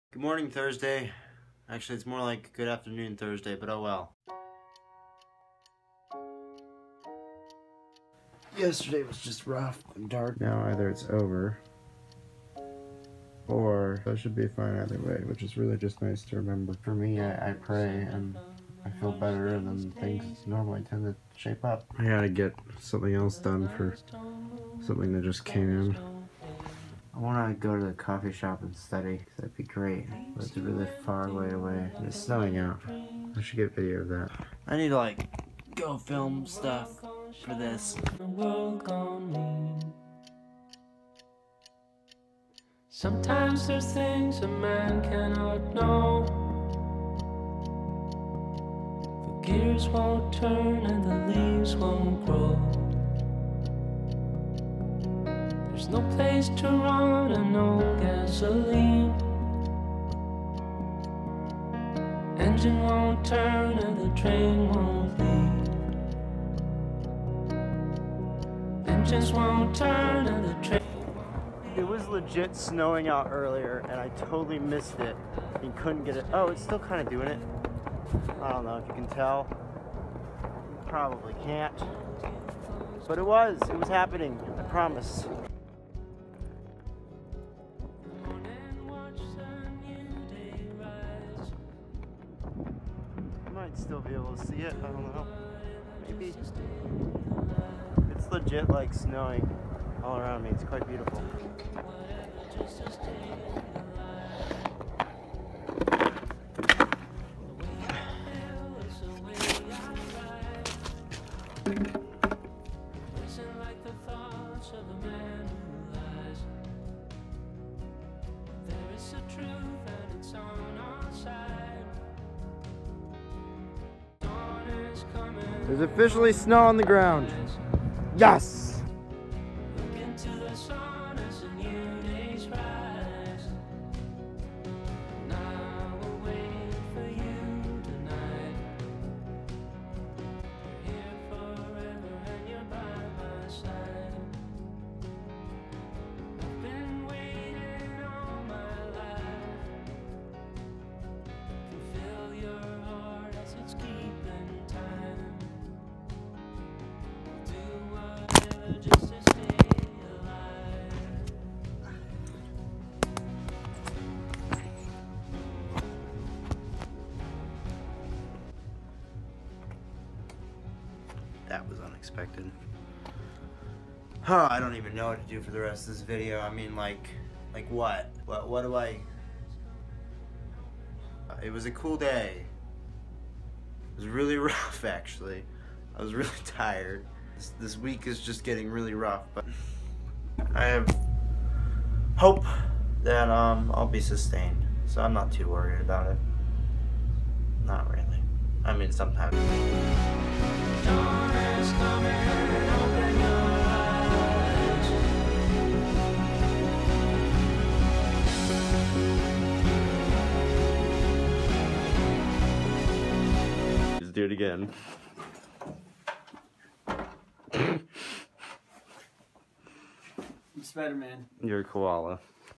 Good morning, Thursday. Actually, it's more like good afternoon, Thursday, but oh well. Yesterday was just rough and dark. Now either it's over, or I should be fine either way, which is really just nice to remember. For me, I pray and I feel better, and then things normally tend to shape up. I gotta get something else done for something that just came in. I want to go to the coffee shop and study, because that'd be great, but it's really far away, and it's snowing out. I should get video of that. I need to, like, go film stuff for this. Sometimes there's things a man cannot know. The gears won't turn and the leaves won't grow. There's no place to run and no gasoline. Engine won't turn and the train won't leave. Engines won't turn and the train. It was legit snowing out earlier and I totally missed it and couldn't get it. Oh, it's still kind of doing it. I don't know if you can tell. You probably can't. But it was happening, I promise. You might still be able to see it, I don't know. Maybe. It's legit like snowing all around me. It's quite beautiful. There's officially snow on the ground. Yes! That was unexpected. Huh, I don't even know what to do for the rest of this video. I mean, like what? What do I... It was a cool day. It was really rough, actually. I was really tired. This week is just getting really rough, but I have hope that I'll be sustained. So I'm not too worried about it. Not really. I mean, sometimes. Let's do it again. I'm Spider-Man. You're a koala.